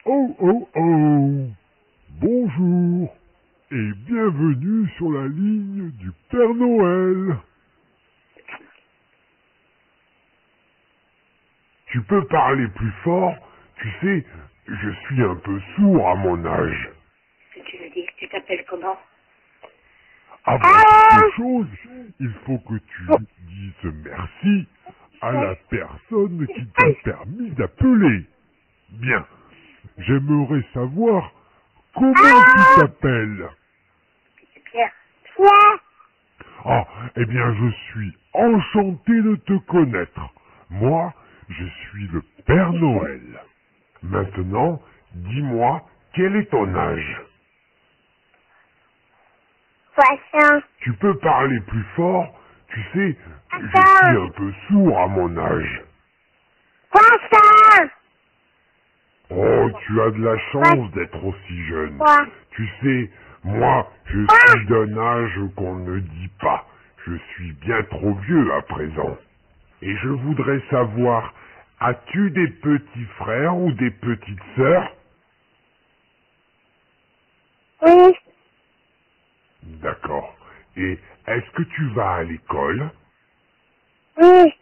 Oh oh oh! Bonjour et bienvenue sur la ligne du Père Noël. Tu peux parler plus fort? Tu sais, je suis un peu sourd à mon âge. Tu veux dire que tu t'appelles comment? Avant toute chose, il faut que tu dises merci à la personne qui t'a permis d'appeler. Bien, j'aimerais savoir comment tu t'appelles. Pierre. Ah, eh bien, je suis enchanté de te connaître. Moi, je suis le Père Noël. Maintenant, dis-moi, quel est ton âge? Poisson. Tu peux parler plus fort? Tu sais, je suis un peu sourd à mon âge. Poisson. Oh, tu as de la chance d'être aussi jeune. Quoi? Tu sais, moi, je suis d'un âge qu'on ne dit pas. Je suis bien trop vieux à présent. Et je voudrais savoir, as-tu des petits frères ou des petites sœurs? Oui. D'accord. Et est-ce que tu vas à l'école? Oui.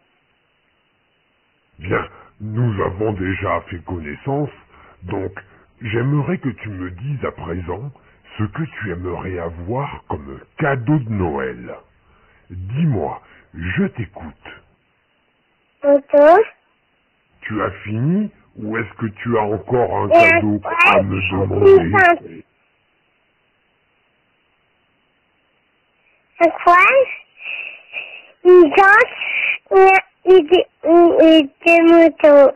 Bien, nous avons déjà fait connaissance, donc j'aimerais que tu me dises à présent ce que tu aimerais avoir comme cadeau de Noël. Dis-moi, je t'écoute. Auto. Tu as fini ou est-ce que tu as encore un cadeau à me demander? C'est quoi? Une danse et des motos.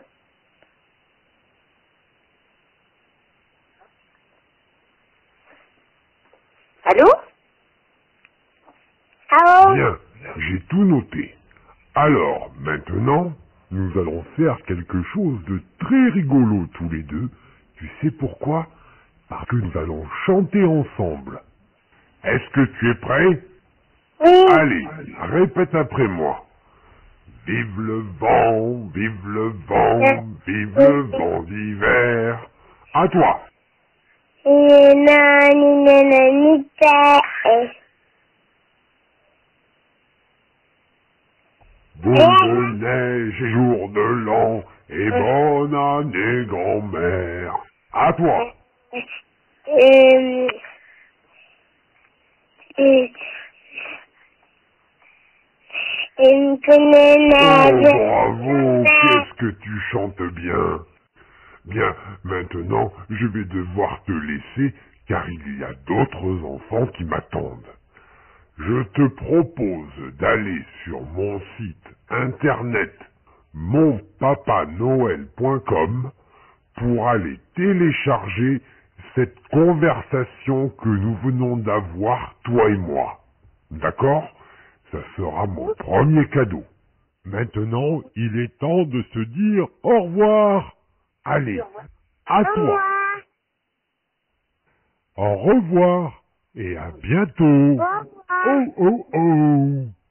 Allô? Allô? Bien, j'ai tout noté. Alors, maintenant, nous allons faire quelque chose de très rigolo tous les deux. Tu sais pourquoi? Parce que nous allons chanter ensemble. Est-ce que tu es prêt? Oui. Allez, répète après moi. Vive le vent, vive le vent, vive le vent d'hiver. À toi. Boule de neige et jour de l'an, et bonne année grand-mère. À toi. Oh, bravo, qu'est-ce que tu chantes bien. Bien, maintenant, je vais devoir te laisser, car il y a d'autres enfants qui m'attendent. Je te propose d'aller sur mon site internet monpapanoël.com pour aller télécharger cette conversation que nous venons d'avoir, toi et moi. D'accord? Ça sera mon premier cadeau. Maintenant, il est temps de se dire au revoir. Allez, à toi. Au revoir et à bientôt. Oh oh oh.